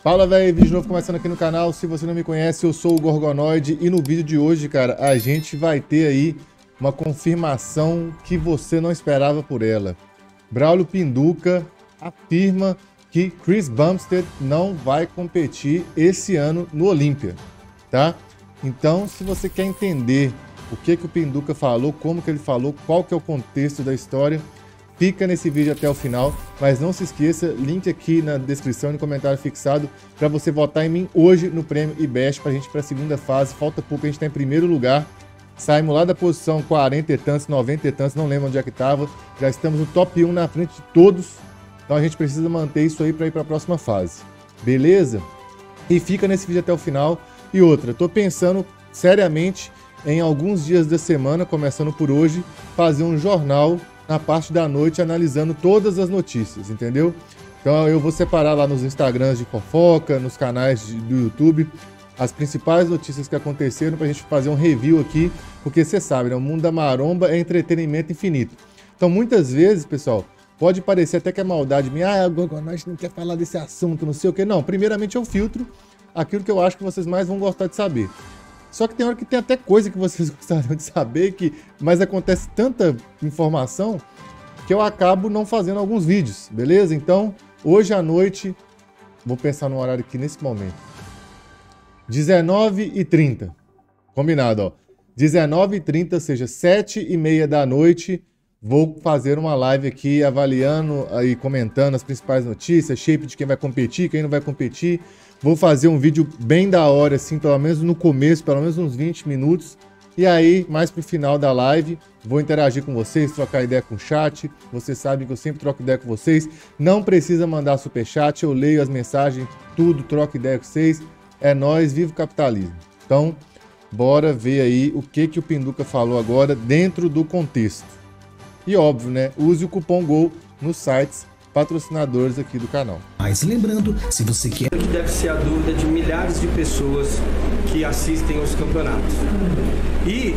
Fala, velho, vídeo novo começando aqui no canal. Se você não me conhece, eu sou o Gorgonoid e no vídeo de hoje, cara, a gente vai ter aí uma confirmação que você não esperava por ela. Braulio Pinduca afirma que Chris Bumstead não vai competir esse ano no Olímpia, tá? Então, se você quer entender o que o Pinduca falou, como que ele falou, qual que é o contexto da história, fica nesse vídeo até o final, mas não se esqueça, link aqui na descrição e no comentário fixado para você votar em mim hoje no Prêmio IBEST para a gente ir para a segunda fase. Falta pouco, a gente está em primeiro lugar, saímos lá da posição 40 e tantos, 90 e tantos, não lembro onde é que estava, já estamos no top 1 na frente de todos, então a gente precisa manter isso aí para ir para a próxima fase, beleza? E fica nesse vídeo até o final. E outra, tô pensando seriamente em alguns dias da semana, começando por hoje, fazer um jornal na parte da noite analisando todas as notícias, entendeu? Então eu vou separar lá nos Instagrams de fofoca, nos canais do YouTube, as principais notícias que aconteceram pra gente fazer um review aqui, porque você sabe, né? O mundo da maromba é entretenimento infinito. Então muitas vezes, pessoal, pode parecer até que é maldade minha, o Gorgonoid não quer falar desse assunto, não sei o que. Não, primeiramente eu filtro aquilo que eu acho que vocês mais vão gostar de saber. Só que tem hora que tem até coisa que vocês gostariam de saber, mas acontece tanta informação que eu acabo não fazendo alguns vídeos, beleza? Então, hoje à noite, vou pensar no horário aqui nesse momento, 19h30, combinado, ó. 19h30, ou seja, 7h30 da noite, vou fazer uma live aqui avaliando e comentando as principais notícias, shape de quem vai competir, quem não vai competir. Vou fazer um vídeo bem da hora, assim, pelo menos no começo, pelo menos uns 20 minutos. E aí, mais pro final da live, vou interagir com vocês, trocar ideia com o chat. Vocês sabem que eu sempre troco ideia com vocês. Não precisa mandar superchat, eu leio as mensagens, tudo, troco ideia com vocês. É nóis, viva o capitalismo. Então, bora ver aí o que o Pinduca falou agora dentro do contexto. E óbvio, né? Use o cupom GOL nos sites patrocinadores aqui do canal. Mas lembrando, se você quer... Que deve ser a dúvida de milhares de pessoas que assistem aos campeonatos. E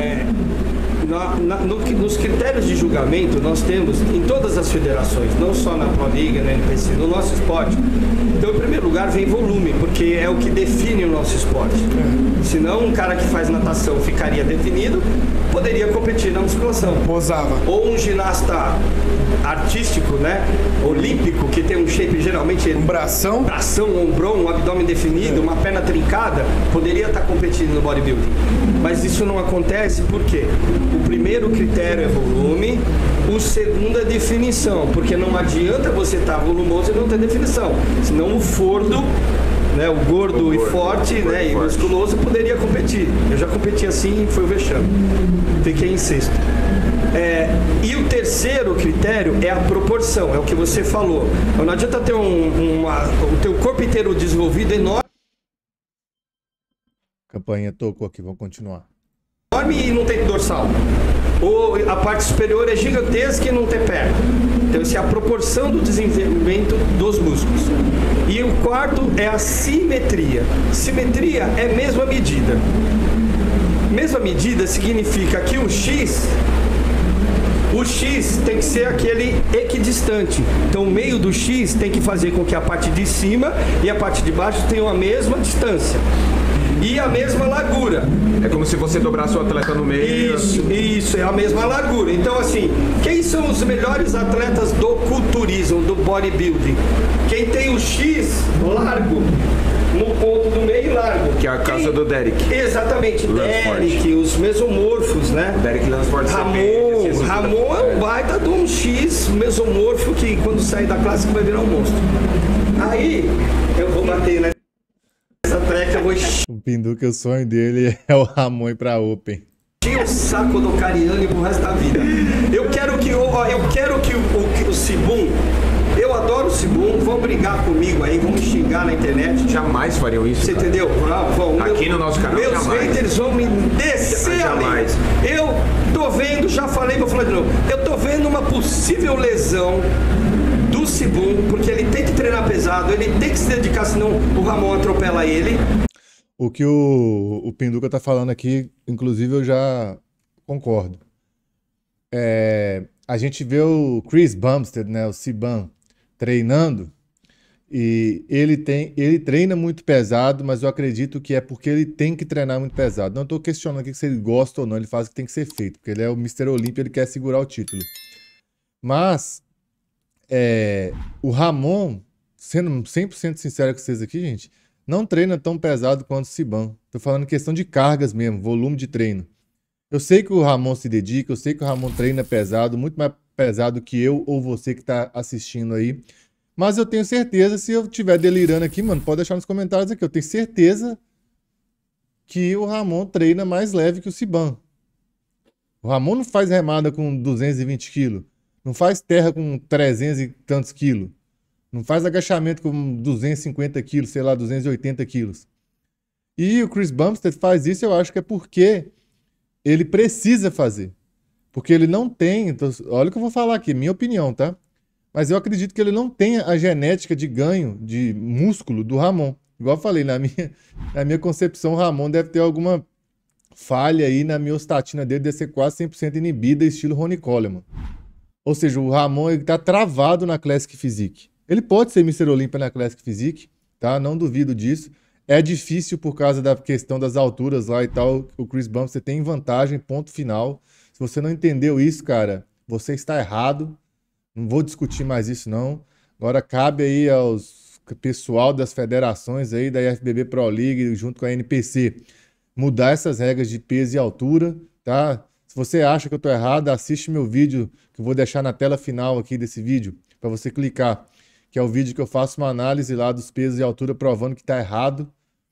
nos critérios de julgamento nós temos em todas as federações, não só na Pro Liga, na NPC, no nosso esporte. Então, em primeiro lugar, vem volume, porque é o que define o nosso esporte. Senão, um cara que faz natação ficaria definido, poderia competir na musculação. Posava. Ou um ginasta artístico, né? Olímpico, que tem um shape geralmente... Um bração. Um ombrão, um abdômen definido, uma perna trincada, poderia estar competindo no bodybuilding. Mas isso não acontece porque o primeiro critério é volume, o segundo é definição, porque não adianta você estar volumoso e não ter definição, senão o fordo, né, o gordo e forte, né, e musculoso poderia competir. Eu já competi assim e foi o vexame. Fiquei em sexto. E o terceiro critério é a proporção, é o que você falou. Não adianta ter o teu corpo inteiro desenvolvido enorme. Campainha tocou aqui, vamos continuar. Enorme e não tem dorsal. Ou a parte superior é gigantesca e não tem perna. Então essa é a proporção do desenvolvimento dos músculos. E o quarto é a simetria. Simetria é a mesma medida. Mesma medida significa que o X tem que ser aquele equidistante. Então o meio do X tem que fazer com que a parte de cima e a parte de baixo tenham a mesma distância. E a mesma largura. É como se você dobrasse o atleta no meio. Isso, é a mesma largura. Então, assim, quem são os melhores atletas do culturismo, do bodybuilding? Quem tem o X largo, no ponto do meio largo. Que é a casa do Derek. Exatamente, Derek, os mesomorfos, né? Derek Lansford. Ramon é um baita de um X mesomorfo que quando sair da classe vai virar um monstro. Aí, eu vou bater, né? O Pinduca, o sonho dele é o Ramon ir pra Open. Tinha o saco do Cariani pro resto da vida. Eu quero que o Sibum, eu adoro o Sibum, vão brigar comigo aí, vão me xingar na internet. Jamais fariam isso. Você entendeu? Aqui no nosso canal, meus haters vão me descer ali. Eu tô vendo, já falei, vou falar de novo. Eu tô vendo uma possível lesão do Sibum, porque ele tem que treinar pesado, ele tem que se dedicar, senão o Ramon atropela ele. O que o Pinduca tá falando aqui, inclusive eu já concordo. A gente vê o Chris Bumstead, né, o Cibam, treinando E ele treina muito pesado, mas eu acredito que é porque ele tem que treinar muito pesado. Não estou questionando aqui se ele gosta ou não, ele faz o que tem que ser feito, porque ele é o Mr. Olympia, ele quer segurar o título. Mas o Ramon, sendo 100% sincero com vocês aqui, gente, não treina tão pesado quanto o Siban. Tô falando questão de cargas mesmo, volume de treino. Eu sei que o Ramon se dedica, eu sei que o Ramon treina pesado, muito mais pesado que eu ou você que tá assistindo aí. Mas eu tenho certeza, se eu estiver delirando aqui, mano, pode deixar nos comentários aqui. Eu tenho certeza que o Ramon treina mais leve que o Siban. O Ramon não faz remada com 220 quilos. Não faz terra com 300 e tantos quilos. Não faz agachamento com 250 quilos, sei lá, 280 quilos. E o Chris Bumstead faz isso, eu acho que é porque ele precisa fazer. Porque ele não tem... Então, olha o que eu vou falar aqui, minha opinião, tá? Mas eu acredito que ele não tem a genética de ganho de músculo do Ramon. Igual eu falei, na minha concepção, o Ramon deve ter alguma falha aí na miostatina dele, deve ser quase 100% inibida, estilo Ronnie Coleman. Ou seja, o Ramon está travado na Classic Physique. Ele pode ser Mr. Olympia na Classic Physique, tá? Não duvido disso. É difícil por causa da questão das alturas lá e tal. O Chris Bumstead tem vantagem, ponto final. Se você não entendeu isso, cara, você está errado. Não vou discutir mais isso, não. Agora cabe aí aos pessoal das federações aí, da IFBB Pro League, junto com a NPC, mudar essas regras de peso e altura, tá? Se você acha que eu tô errado, assiste meu vídeo, que eu vou deixar na tela final aqui desse vídeo, para você clicar, que é o vídeo que eu faço uma análise lá dos pesos e altura, provando que tá errado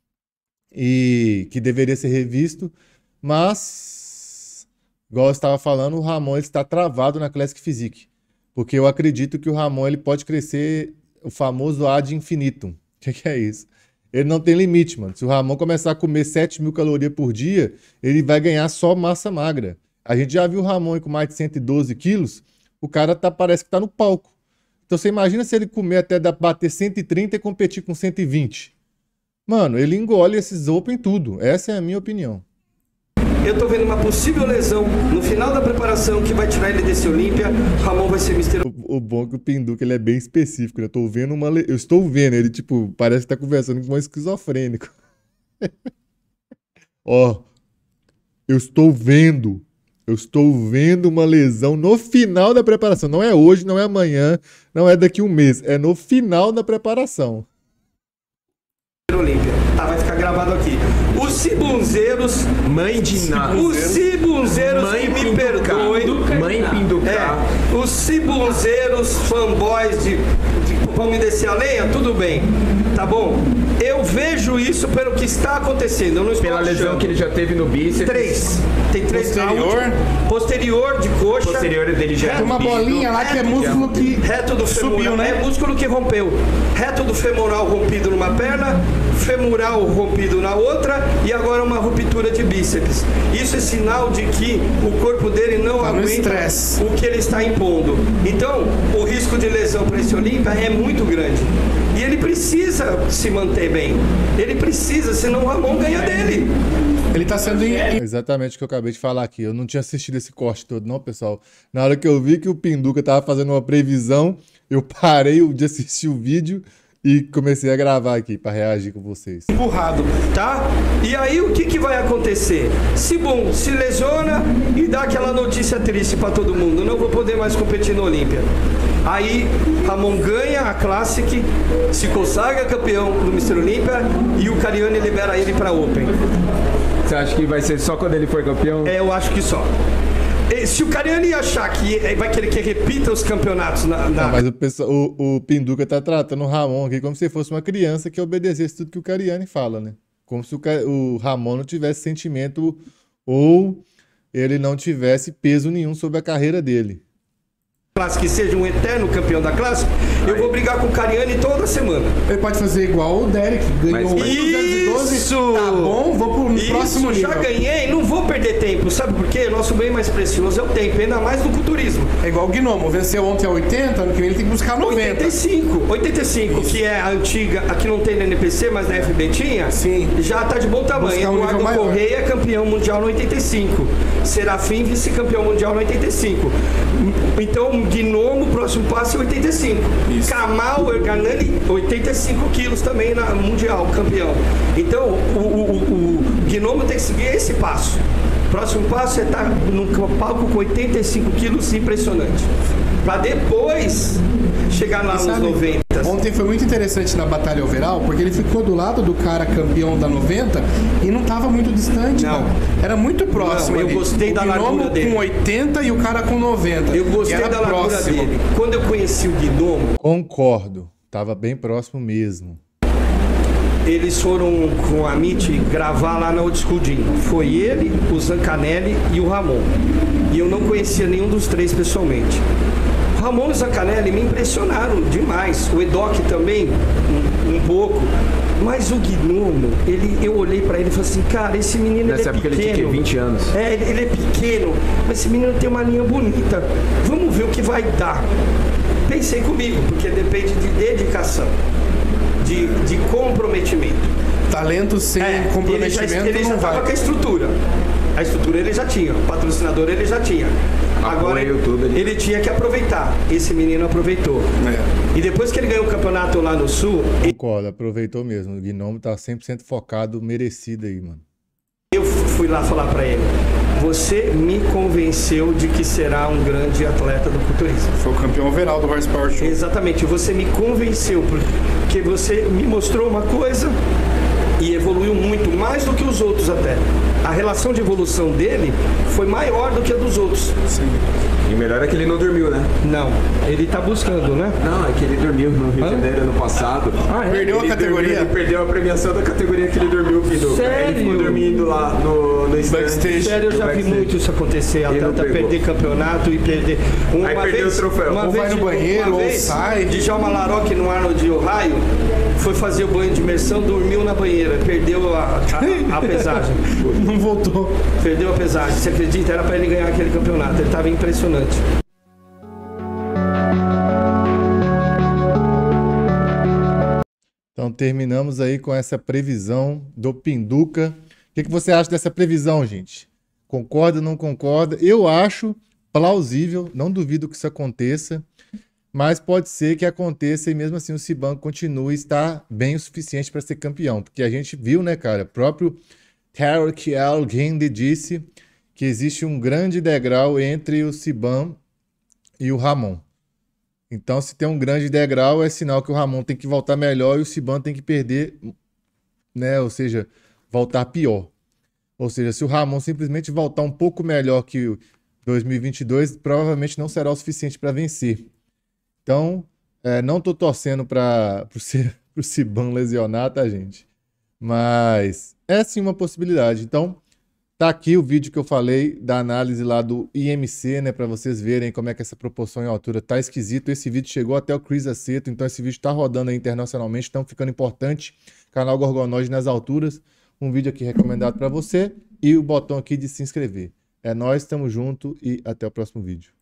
e que deveria ser revisto, mas, igual eu estava falando, o Ramon ele está travado na Classic Physique. Porque eu acredito que o Ramon ele pode crescer o famoso ad infinitum. O que é isso? Ele não tem limite, mano. Se o Ramon começar a comer 7.000 calorias por dia, ele vai ganhar só massa magra. A gente já viu o Ramon com mais de 112 quilos, o cara parece que tá no palco. Então você imagina se ele comer até bater 130 e competir com 120. Mano, ele engole esses open tudo. Essa é a minha opinião. Eu tô vendo uma possível lesão no final da preparação que vai tirar ele desse Olímpia. Ramon vai ser Mr. O bom é que o Pinduca ele é bem específico, né? Eu estou vendo, ele tipo, parece que tá conversando com um esquizofrênico. Ó, eu estou vendo uma lesão no final da preparação. Não é hoje, não é amanhã, não é daqui um mês, é no final da preparação. Olímpia. Tá, vai ficar gravado aqui. Os Cibunzeiros, mãe de nada. Os Cibunzeiros, mãe me perdoem. Mãe Pinduca. Os Cibunzeiros, fanboys vamos descer a lenha? Tudo bem. Tá bom? Eu vejo isso pelo que está acontecendo. Eu não estou pela lesão que ele já teve no bíceps. Tem 3. Posterior de coxa. Posterior dele já tem uma bolinha lá que é músculo que reto do femoral, subiu, né? É músculo que rompeu. Reto do femoral rompido numa perna, femoral rompido na outra e agora uma ruptura de bíceps. Isso é sinal de que o corpo dele não aguenta o que ele está impondo. Então, o risco de lesão para esse Olímpia é muito grande. E ele precisa se manter bem. Ele precisa, senão o Ramon ganha dele. Ele tá sendo... Exatamente o que eu acabei de falar aqui. Eu não tinha assistido esse corte todo, não, pessoal. Na hora que eu vi que o Pinduca tava fazendo uma previsão, eu parei de assistir o vídeo e comecei a gravar aqui para reagir com vocês. Empurrado, tá? E aí o que vai acontecer? Sibum se lesiona e dá aquela notícia triste para todo mundo. Não vou poder mais competir no Olímpia. Aí Ramon ganha a Classic, se consagra campeão do Mr. Olympia e o Cariani libera ele para Open. Você acha que vai ser só quando ele for campeão? Eu acho que só. Se o Cariani achar que vai querer que repita os campeonatos Não, mas o Pinduca tá tratando o Ramon aqui como se fosse uma criança que obedecesse tudo que o Cariani fala, né? Como se o Ramon não tivesse sentimento ou ele não tivesse peso nenhum sobre a carreira dele. Que seja um eterno campeão da classe, eu vou brigar com o Cariani toda semana. Ele pode fazer igual o Derek, ganhou 212, tá bom, vou pro próximo nível. Já ganhei, não vou perder tempo, sabe por quê? Nosso bem mais precioso é o tempo, ainda mais no culturismo. É igual o Gnomo, venceu ontem a 80, ano que vem ele tem que buscar 90. 85, que é a antiga, aqui não tem na NPC, mas na FB tinha, sim, já tá de bom tamanho. Eduardo Correia, campeão mundial no 85. Serafim, vice-campeão mundial no 85. Então, Gnomo, o próximo passo é 85. Isso. Kamal Erganani, 85 quilos também na Mundial, campeão. Então, o Gnomo tem que seguir esse passo. Próximo passo é estar no palco com 85 quilos, impressionante. Pra depois chegar lá nos 90. Ontem foi muito interessante na batalha overall, porque ele ficou do lado do cara campeão da 90 e não tava muito distante, Não. cara. Era muito próximo. Não, eu ali. gostei da O Gnomo largura dele. com 80 e o cara com 90. Eu gostei E era da largura próximo. dele. Quando eu conheci o Gnomo, Concordo. Tava bem próximo mesmo. eles foram com a Amit gravar lá na Old School Gym. Foi ele, o Zancanelli e o Ramon. E eu não conhecia nenhum dos três pessoalmente. O Ramon e o Zancanelli me impressionaram demais. O Edoc também, um pouco. Mas o Gnomo, eu olhei pra ele e falei assim, cara, esse menino Nessa ele é época pequeno. ele tinha 20 anos. É, ele é pequeno, mas esse menino tem uma linha bonita. Vamos ver o que vai dar. Pensei comigo, porque depende de dedicação, de comprometimento. Talento sem comprometimento ele já não estava vai. com a estrutura. A estrutura ele já tinha, o patrocinador ele já tinha. Agora Apoio, tudo ali. ele tinha que aproveitar. Esse menino aproveitou. É. E depois que ele ganhou o campeonato lá no Sul, Concordo, aproveitou mesmo. O Gnomo tá 100% focado, merecido aí, mano. eu fui lá falar pra ele: você me convenceu de que será um grande atleta do culturismo. Foi o campeão overall do Horsepower Show. Exatamente, você me convenceu, porque você me mostrou uma coisa e evoluiu muito, mais do que os outros até. A relação de evolução dele foi maior do que a dos outros. E melhor é que ele não dormiu, né? Não, ele tá buscando, né? Não, é que ele dormiu no Rio de Janeiro ano passado. Perdeu a Ele categoria? dormiu, ele perdeu a premiação da categoria que ele dormiu, Pinduca. Sério? Ele ficou dormindo lá no stand. Backstage. Sério, eu já vi backstage. muito isso acontecer, Ele não atleta pegou. perder campeonato e perder... Aí perdeu o troféu. Uma Ou vai vez, no banheiro, uma ou vez, sai. Djalma Laroque no Arnold, Ohio, foi fazer o banho de imersão, dormiu na banheira, perdeu a pesagem. Não voltou. Perdeu a pesagem, você acredita? Era pra ele ganhar aquele campeonato, ele tava impressionante. Então terminamos aí com essa previsão do Pinduca. O que você acha dessa previsão, gente? Concorda ou não concorda? Eu acho plausível, não duvido que isso aconteça, mas pode ser que aconteça e mesmo assim o Siban continue a estar bem o suficiente para ser campeão. Porque a gente viu, né, cara? O próprio Tarek El-Guindi disse que existe um grande degrau entre o Siban e o Ramon. Então, se tem um grande degrau, é sinal que o Ramon tem que voltar melhor e o Siban tem que perder, né? Ou seja, voltar pior. Ou seja, se o Ramon simplesmente voltar um pouco melhor que o 2022, provavelmente não será o suficiente para vencer. Então, não tô torcendo para o Siban lesionar, tá, gente? Mas é sim uma possibilidade. Então, tá aqui o vídeo que eu falei da análise lá do IMC, né, para vocês verem como é que essa proporção em altura tá esquisito. Esse vídeo chegou até o Chris Aceto, então esse vídeo tá rodando aí internacionalmente, então ficando importante. Canal Gorgonoide nas alturas, um vídeo aqui recomendado para você e o botão aqui de se inscrever. É nóis, tamo junto e até o próximo vídeo.